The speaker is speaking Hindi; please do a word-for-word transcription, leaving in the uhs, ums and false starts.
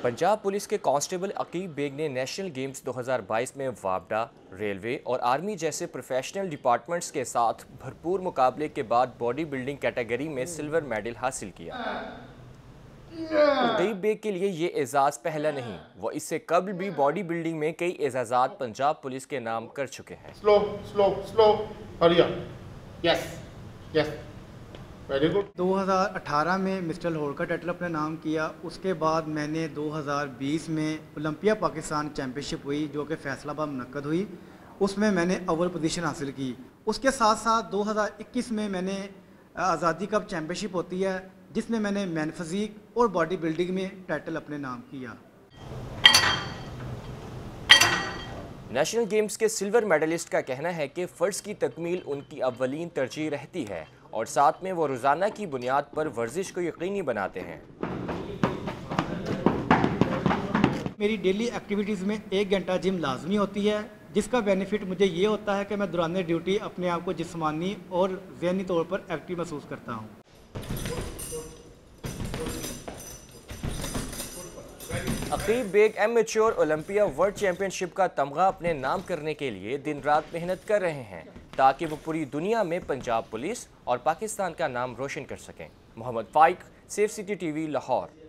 पंजाब पुलिस के कांस्टेबल अकीब बेग ने नेशनल गेम्स दो हज़ार बाईस में वापडा, रेलवे और आर्मी जैसे प्रोफेशनल डिपार्टमेंट्स के साथ भरपूर मुकाबले के बाद बॉडी बिल्डिंग कैटेगरी में सिल्वर मेडल हासिल किया। अकीब बेग के लिए ये एजाज़ पहला नहीं, वो इससे कबल भी बॉडी बिल्डिंग में कई एजाज़ात पंजाब पुलिस के नाम कर चुके हैं। स्लो स्लो स्लो हरिया यस यस वेरी गुड। दो हज़ार अठारह में मिस्टर लाहौर का टाइटल अपने नाम किया। उसके बाद मैंने दो हज़ार बीस में ओलंपिया पाकिस्तान चैम्पियनशिप हुई जो कि फैसलाबाद मुनक्कद हुई, उसमें मैंने अव्वल पोजीशन हासिल की। उसके साथ साथ दो हज़ार इक्कीस में मैंने आज़ादी कप चैम्पियनशिप होती है जिसमें मैंने मैन फिज़ीक और बॉडी बिल्डिंग में टाइटल अपने नाम किया। नेशनल गेम्स के सिल्वर मेडलिस्ट का कहना है कि फ़र्ज की तकमील उनकी अव्वलीन तरजीह रहती है और साथ में वो रोज़ाना की बुनियाद पर वर्जिश को यकीनी बनाते हैं। मेरी डेली एक्टिविटीज़ में एक घंटा जिम लाजमी होती है, जिसका बेनिफिट मुझे ये होता है कि मैं दौरान ड्यूटी अपने आप को जिस्मानी और ज़हनी तौर पर एक्टिव महसूस करता हूँ। Aqib Baig amateur Olympia world championship का तमगा अपने नाम करने के लिए दिन रात मेहनत कर रहे हैं ताकि वो पूरी दुनिया में पंजाब पुलिस और पाकिस्तान का नाम रोशन कर सकें। Mohammad Faiq, safe city TV, Lahore.